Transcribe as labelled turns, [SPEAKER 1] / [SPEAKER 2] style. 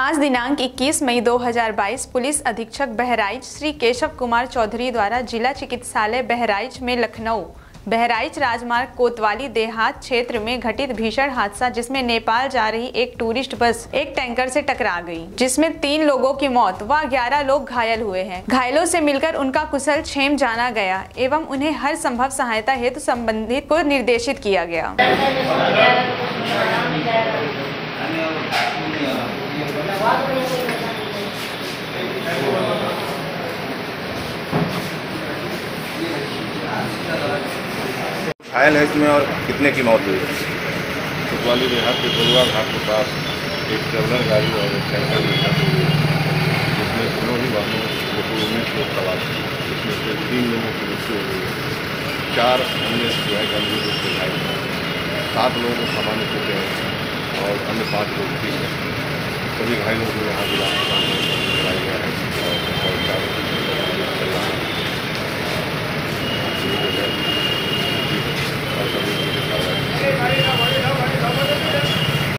[SPEAKER 1] आज दिनांक 21 मई 2022 पुलिस अधीक्षक बहराइच श्री केशव कुमार चौधरी द्वारा जिला चिकित्सालय बहराइच में लखनऊ बहराइच राजमार्ग कोतवाली देहात क्षेत्र में घटित भीषण हादसा जिसमें नेपाल जा रही एक टूरिस्ट बस एक टैंकर से टकरा गई, जिसमें 3 लोगों की मौत व 11 लोग घायल हुए हैं। घायलों से मिलकर उनका कुशल क्षेम जाना गया एवं उन्हें हर संभव सहायता हेतु संबंधित को निर्देशित किया गया।
[SPEAKER 2] घायल है इसमें और कितने की मौत हुई?
[SPEAKER 3] कोतवाली देहात के बरुआ घाट के पास एक ट्रेवलर गाड़ी और एक टैंकर में टक्कर हुई, जिसमें दोनों ही वाहनों लोग 19 लोग सवार थे, जिसमें से 3 लोगों की मृत्यु हो गई, 4 अन्य जो है गंभीर रूप से घायल हैं, 7 लोगों को सामान्य चोटें हैं और अन्य 5 लोग ठीक हैं। सभी घायलों को यहाँ जिला